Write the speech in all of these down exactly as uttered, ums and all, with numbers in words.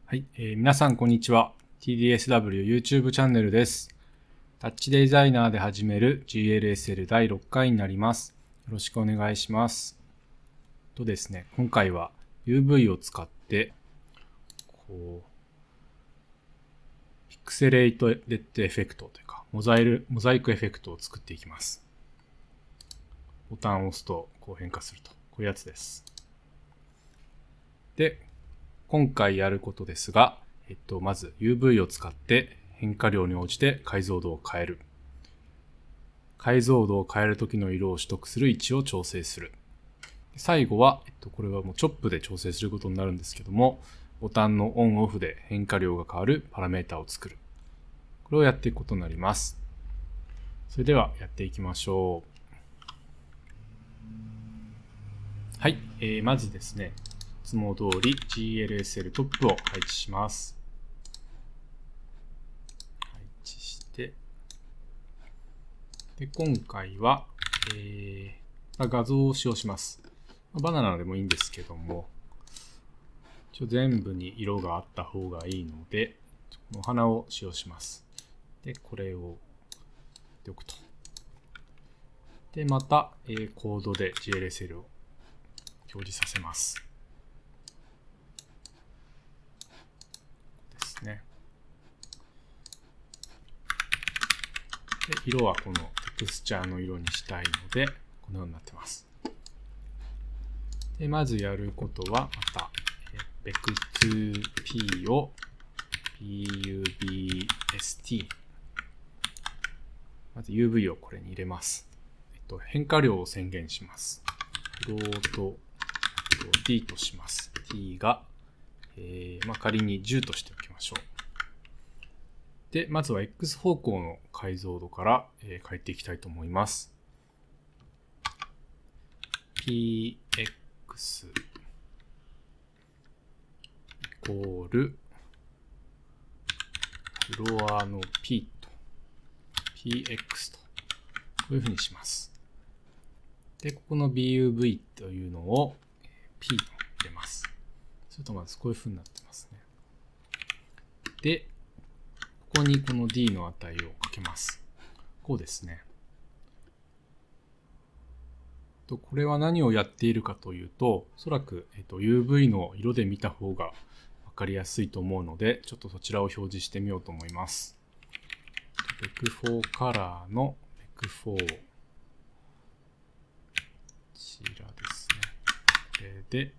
はい、えー皆さんこんにちは。ティーディーエスダブリュー YouTube チャンネルです。タッチデザイナーで始める ジーエルエスエル だいろっかいになります。よろしくお願いします。とですね、今回は ユーブイ を使って、こう、ピクセレイトレッドエフェクトというか、モザイル、モザイクエフェクトを作っていきます。ボタンを押すとこう変化すると。こういうやつです。で、今回やることですが、えっと、まず ユーブイ を使って変化量に応じて解像度を変える。解像度を変えるときの色を取得する位置を調整する。最後は、えっと、これはもうチョップで調整することになるんですけども、ボタンのオンオフで変化量が変わるパラメータを作る。これをやっていくことになります。それではやっていきましょう。はい、えー、まずですね、いつも通り ジーエルエスエル トップを配置します。配置して、で、今回は、えー、画像を使用します。バナナでもいいんですけども、一応全部に色があった方がいいので、お花を使用します。で、これをやっておくと。で、また、えー、コードで ジーエルエスエル を表示させます。ですね。で、色はこのテクスチャーの色にしたいので、このようになってます。で、まずやることは、また、ベクトゥーピー を ピーユービーエスティー。まず ユーブイ をこれに入れます。えっと、変化量を宣言します。フロート D とします。t が、えーまあ、仮にじゅうとしておきましょう。で、まずは X 方向の解像度から、えー、変えていきたいと思います。px イコールフロアの p と px とこういうふうにします。で、ここの ビーユーブイ というのを p と入れます。するとまずこういうふうになってますね。で、ここにこの d の値をかけます。こうですね。これは何をやっているかというと、おそらく ユーブイ の色で見た方がわかりやすいと思うので、ちょっとそちらを表示してみようと思います。ベクフォーカラーのベクフォー、こちらですね。これで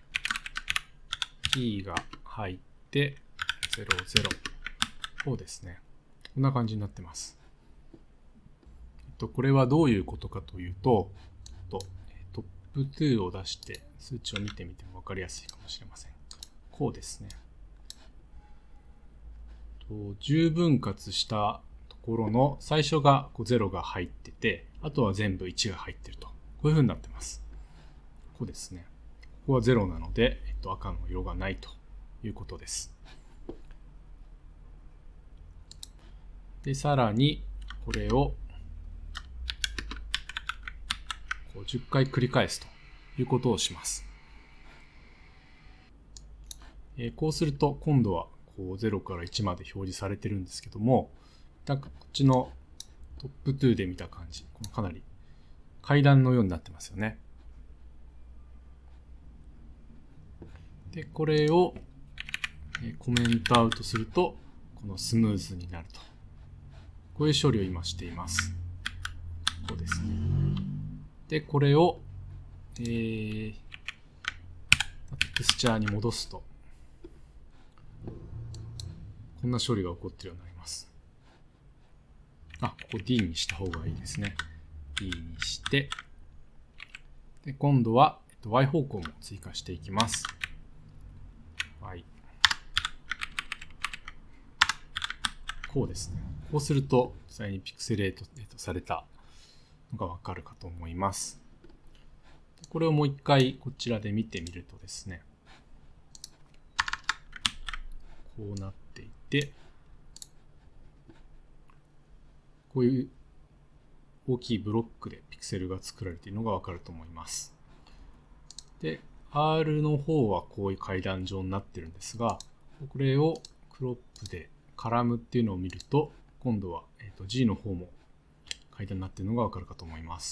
P が入ってゼロゼロ。こうですね。こんな感じになってます。えっと、これはどういうことかというと、トップにを出して数値を見てみても分かりやすいかもしれません。こうですね。じゅう分割したところの最初がゼロが入ってて、あとは全部いちが入ってると。こういう風になってます。こうですね。ここはゼロなので、えっと、赤の色がないということです。で、さらに、これをこうじゅっかい繰り返すということをします。えー、こうすると、今度はこうゼロからいちまで表示されてるんですけども、こっちのトップにで見た感じ、このかなり階段のようになってますよね。で、これをコメントアウトすると、このスムーズになると。こういう処理を今しています。こうですね。で、これを、えー、テクスチャーに戻すと、こんな処理が起こっているようになります。あ、ここ D にした方がいいですね。D にして、で、今度は、えっと、Y 方向も追加していきます。Y。こうですね。こうすると、実際にピクセレートされたのがわかるかと思います。これをもう一回こちらで見てみるとですね、こうなっていて、こういう大きいブロックでピクセルが作られているのがわかると思います。で、R の方はこういう階段状になってるんですが、 これをクロップでカラムっていうのを見ると、今度は、えー、と G の方も階段になっているのがわかるかと思います。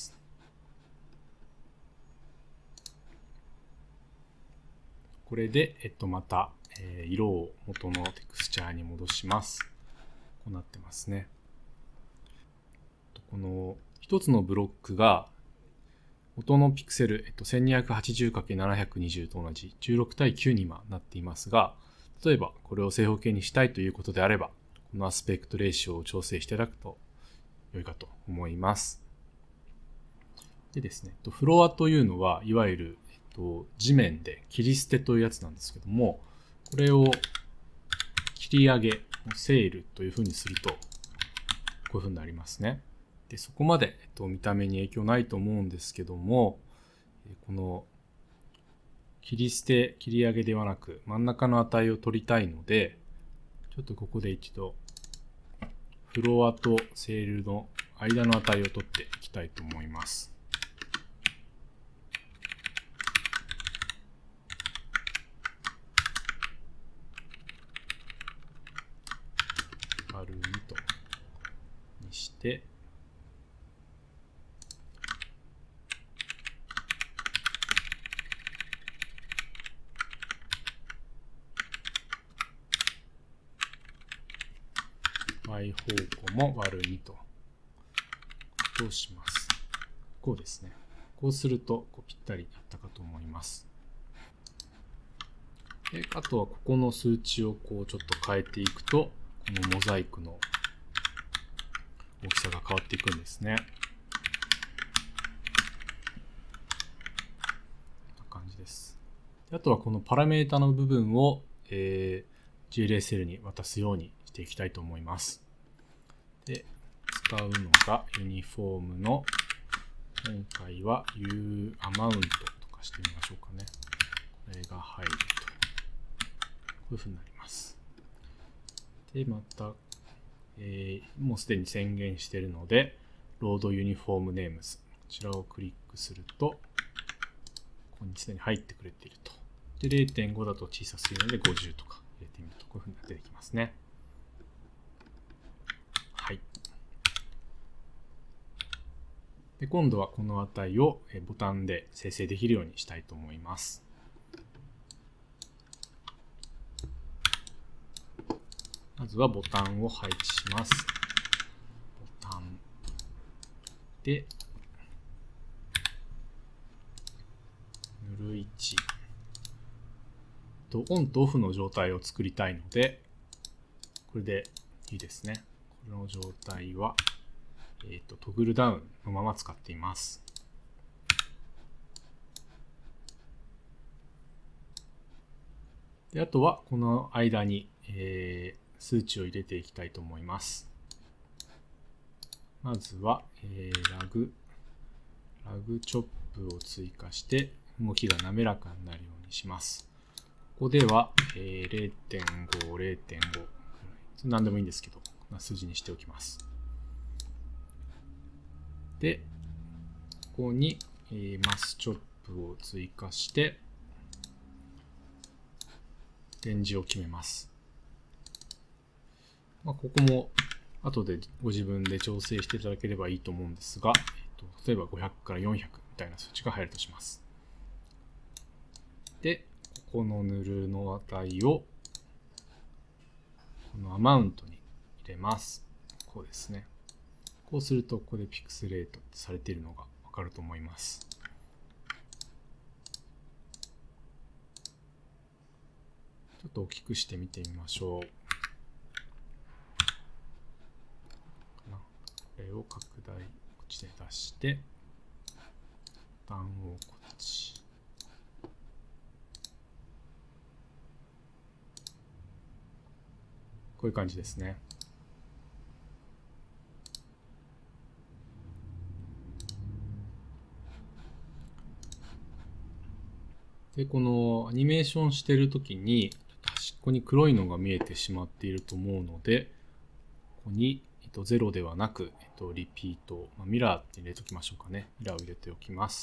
これで、えっと、また、えー、色を元のテクスチャーに戻します。こうなってますね。この一つのブロックが元のピクセル、えっと、せんにひゃくはちじゅうかけるななひゃくにじゅう と同じじゅうろくたいきゅうに今なっていますが、例えばこれを正方形にしたいということであれば、このアスペクトレーシオを調整していただくと良いかと思います。でですね、フロアというのは、いわゆる、えっと、地面で切り捨てというやつなんですけども、これを切り上げ、セールというふうにすると、こういうふうになりますね。で、そこまで、えっと、見た目に影響ないと思うんですけども、この切り捨て、切り上げではなく真ん中の値を取りたいので、ちょっとここで一度フロアとセールの間の値を取っていきたいと思います。割るにとにして、y 方向も割るにと、こうします。こうですね。こうするとこうぴったりなったかと思います。で、あとはここの数値をこうちょっと変えていくと、このモザイクの大きさが変わっていくんですね。こんな感じです。で、あとはこのパラメータの部分を、えー、ジーエルエスエル に渡すようにしていきたいと思います。で、使うのがユニフォームの、今回は U アマウントとかしてみましょうかね。これが入ると。こういうふうになります。で、また、えー、もうすでに宣言しているので、ロードユニフォームネームズ。こちらをクリックすると、ここにすでに入ってくれていると。で、れいてんご だと小さすぎるのでごじゅうとか入れてみると、こういうふうに出てきますね。はい。で、今度はこの値をボタンで生成できるようにしたいと思います。まずはボタンを配置します。ボタンで、塗る位置とオンとオフの状態を作りたいので、これでいいですね。この状態は、えっと、トグルダウンのまま使っています。で、あとはこの間に、えー、数値を入れていきたいと思います。まずは、えー、ラグ、ラグチョップを追加して動きが滑らかになるようにします。ここでは、えー、れいてんご、れいてんご、何でもいいんですけど、数字にしておきます。で、ここに、えー、マスチョップを追加して、レンジを決めます。まあ、ここも後でご自分で調整していただければいいと思うんですが、えっと、例えばごひゃくからよんひゃくみたいな数値が入るとします。で、ここの塗るの値をこのアマウントに入れます。こうですね。こうすると、ここでピクセレートされているのがわかると思います。ちょっと大きくして見てみましょう。これを拡大、こっちで出して、ボタンをこっち。こういう感じですね。で、このアニメーションしてるときに、端っこに黒いのが見えてしまっていると思うので、ここに、えっと、ゼロではなく、えっと、リピート、まあ、ミラーって入れておきましょうかね。ミラーを入れておきます。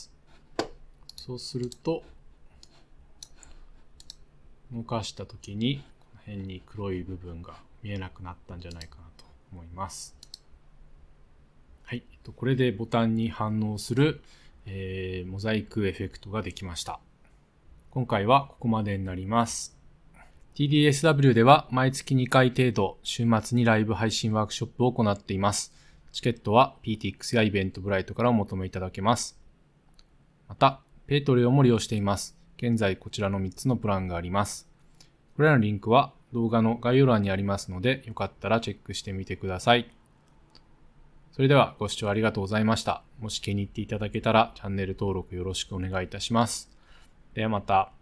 そうすると、動かしたときに、この辺に黒い部分が見えなくなったんじゃないかなと思います。はい。これでボタンに反応する、えー、モザイクエフェクトができました。今回はここまでになります。ティーディーエスダブリュー では毎月にかい程度、週末にライブ配信ワークショップを行っています。チケットは ピーティーエックス やイベントブライトからお求めいただけます。また、ペイトレオンも利用しています。現在こちらのみっつのプランがあります。これらのリンクは動画の概要欄にありますので、よかったらチェックしてみてください。それではご視聴ありがとうございました。もし気に入っていただけたらチャンネル登録よろしくお願いいたします。ではまた。